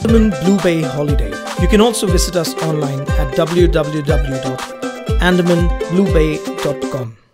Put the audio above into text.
Andaman Bluebay holiday. You can also visit us online at www.andamanbluebay.com.